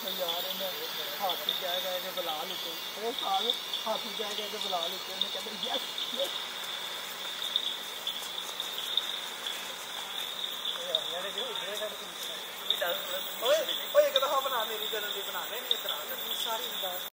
यार इन्हें हाथी कह कह के बुला लेते, 2 साल हाथी कह कह के बुला लेते, कहते यस